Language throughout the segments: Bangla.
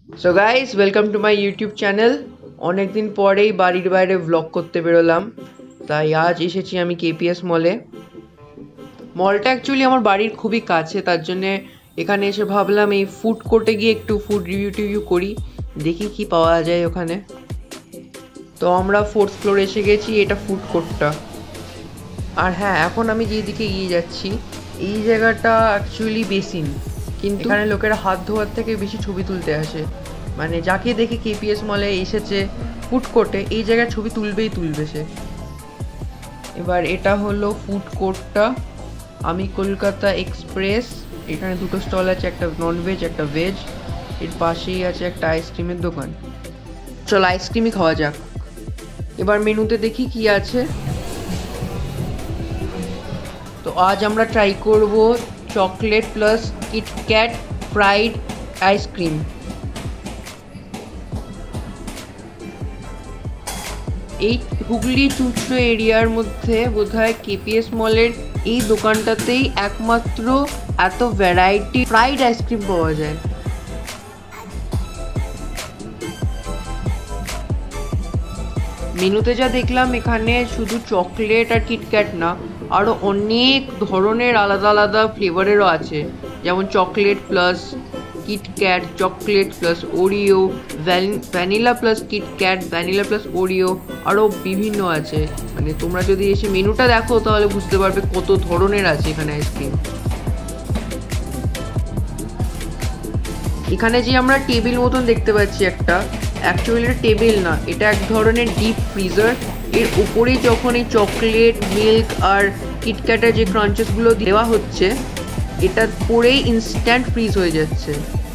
So guys welcome to my YouTube channel. অনেকদিন পরেই বাড়ির বাইরে ব্লগ করতে বেরোলাম, তাই আজ এসেছি আমি কেপিএস মলে। মলটা অ্যাকচুয়ালি আমার বাড়ির খুবই কাছে, তার জন্যে এখানে এসে ভাবলাম এই ফুড কোর্টে গিয়ে একটু ফুড রিভিউ করি, দেখি কি পাওয়া যায় ওখানে। তো আমরা 4th ফ্লোরে এসে গেছি, এটা ফুড কোর্টটা। আর হ্যাঁ, এখন আমি যেদিকে এগিয়ে যাচ্ছি এই জায়গাটা অ্যাকচুয়ালি বেসিন, কিন্তু এখানে লোকেরা হাত ধোয়ার থেকে বেশি ছবি তুলতে আসে। মানে যাকে দেখে কেপিএস মলে এসেছে ফুড কোর্টে, এই জায়গায় ছবি তুলবে সে। এবার এটা হলো ফুড কোর্টটা। আমি কলকাতা এক্সপ্রেস, এখানে দুটো স্টল আছে, একটা ননভেজ একটা ভেজ। এর পাশেই আছে একটা আইসক্রিমের দোকান। চল আইসক্রিমই খাওয়া যাক। এবার মেনুতে দেখি কি আছে। তো আজ আমরা ট্রাই করব chocolate plus KitKat fried ice cream. এই হুগলি চুঁচড়ো এরিয়ার মধ্যে বোধহয় কেপিএস মলের এই দোকানটাতেই একমাত্র এত ভ্যারাইটি ফ্রাইড আইসক্রিম পাওয়া যায়। মেনুতে যা দেখলাম, এখানে শুধু চকলেট আর কিটক্যাট না, আরও অনেক ধরনের আলাদা আলাদা ফ্লেভারেরও আছে, যেমন chocolate plus KitKat, chocolate plus Oreo, vanilla plus KitKat, vanilla plus Oreo, আরও বিভিন্ন আছে। মানে তোমরা যদি এসে মেনুটা দেখো তাহলে বুঝতে পারবে কত ধরনের আছে এখানে আইসক্রিম। এখানে যে আমরা টেবিল মতন দেখতে পাচ্ছি একটা, অ্যাকচুয়ালি এটা টেবিল না, এটা এক ধরনের ডিপ ফ্রিজার। এর উপরে যখন এই চকলেট, মিল্ক আর কিটক্যাটের যে ক্রাঞ্চেসগুলো দেওয়া হচ্ছে, এটা পরেই ইনস্ট্যান্ট ফ্রিজ হয়ে যাচ্ছে।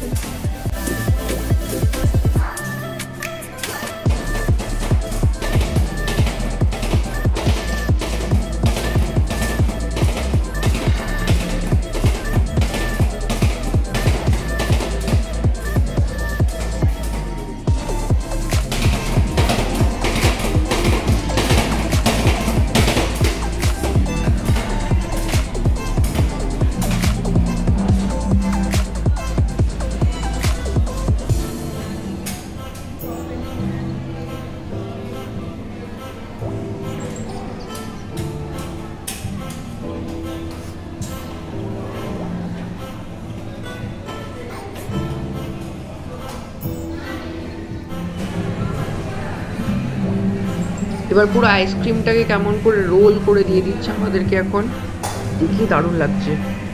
এবার পুরো আইসক্রিমটাকে কেমন করে রোল করে দিয়ে দিচ্ছে আমাদেরকে, এখন দেখি দারুণ লাগছে।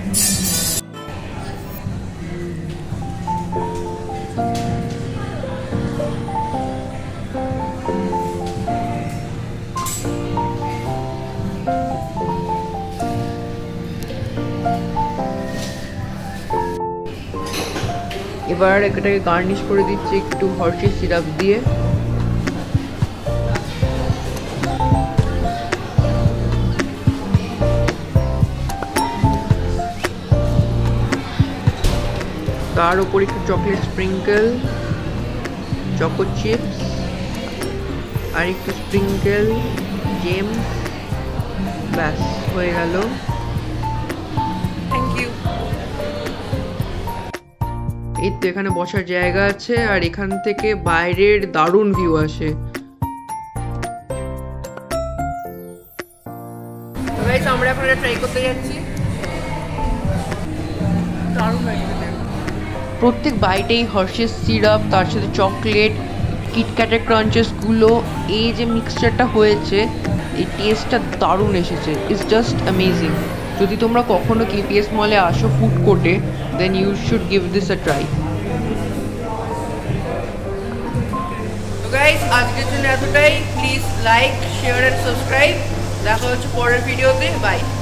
এবার এটাকে গার্নিশ করে দিচ্ছে একটু হর্শিস সিরাপ দিয়ে। তার উপর একটু চকলেট স্প্রিঙ্কেল, চকো চিপস আর একটু স্প্রিঙ্কেল জেম, ব্যাস হয়ে গেল। Thank you. এই তো এখানে বসার জায়গা আছে, আর এখান থেকে বাইরের দারুণ ভিউ আসে। আমরা এখন এটা ট্রাই করতে যাচ্ছি। দারুণ লাগছে। প্রত্যেক বাইটেই হার্শিস সিরাপ, তার সাথে চকলেট, কিটক্যাটের ক্রাঞ্চেসগুলো, এই যে মিক্সচারটা হয়েছে, এই টেস্টটা দারুণ এসেছে। It's just amazing. যদি তোমরা কখনো কেপিএস মলে আসো ফুড কোর্টে, then you should give this a try. তো গাইস, আজকের জন্য এতটাই। Please like, share and subscribe. দেখা হচ্ছে পরের ভিডিওতে। বাই।